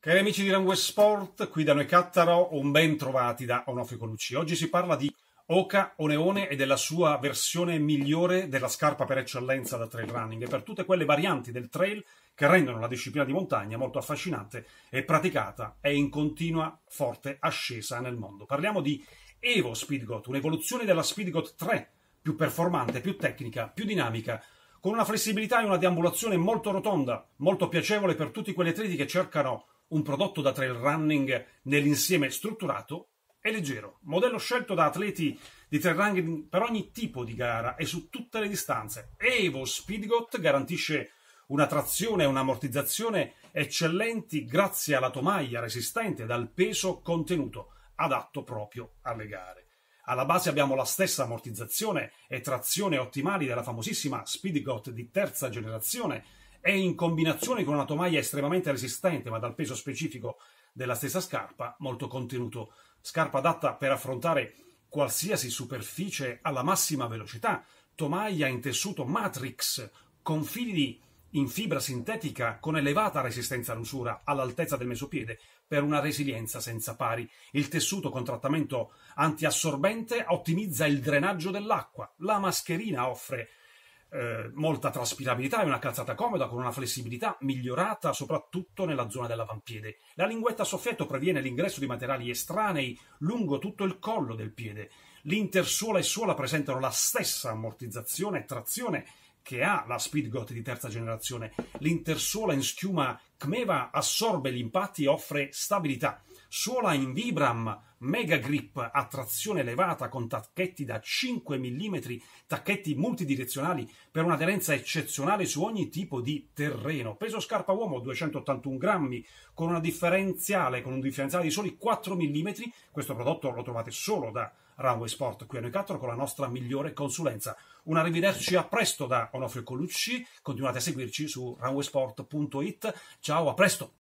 Cari amici di Runway Sport, qui da Noi Cattaro, un ben trovati da Onofrio Colucci. Oggi si parla di Hoka One One e della sua versione migliore della scarpa per eccellenza da trail running e per tutte quelle varianti del trail che rendono la disciplina di montagna molto affascinante e praticata e in continua forte ascesa nel mondo. Parliamo di Evo Speedgoat, un'evoluzione della Speedgoat 3, più performante, più tecnica, più dinamica, con una flessibilità e una deambulazione molto rotonda, molto piacevole per tutti quegli atleti che cercano un prodotto da trail running nell'insieme strutturato e leggero. Modello scelto da atleti di trail running per ogni tipo di gara e su tutte le distanze. Evo Speedgoat garantisce una trazione e un'ammortizzazione eccellenti grazie alla tomaia resistente dal peso contenuto, adatto proprio alle gare. Alla base abbiamo la stessa ammortizzazione e trazione ottimali della famosissima Speedgoat di terza generazione e in combinazione con una tomaia estremamente resistente ma dal peso specifico della stessa scarpa, molto contenuto. Scarpa adatta per affrontare qualsiasi superficie alla massima velocità, tomaia in tessuto Matrix con fili in fibra sintetica con elevata resistenza all'usura all'altezza del mesopiede per una resilienza senza pari. Il tessuto con trattamento antiassorbente ottimizza il drenaggio dell'acqua. La mascherina offre molta traspirabilità e una calzata comoda con una flessibilità migliorata soprattutto nella zona dell'avampiede. La linguetta a soffietto previene l'ingresso di materiali estranei lungo tutto il collo del piede. L'intersuola e suola presentano la stessa ammortizzazione e trazione che ha la Speedgoat di terza generazione. L'intersuola in schiuma Kmeva assorbe gli impatti e offre stabilità. Suola in Vibram Mega Grip a trazione elevata con tacchetti da 5 mm, tacchetti multidirezionali per un'aderenza eccezionale su ogni tipo di terreno. Peso scarpa uomo 281 grammi con un differenziale di soli 4 mm. Questo prodotto lo trovate solo da Runway Sport qui a Noi Cattaro con la nostra migliore consulenza. Un arrivederci a presto da Onofrio Colucci, continuate a seguirci su runwaysport.it. Ciao, a presto!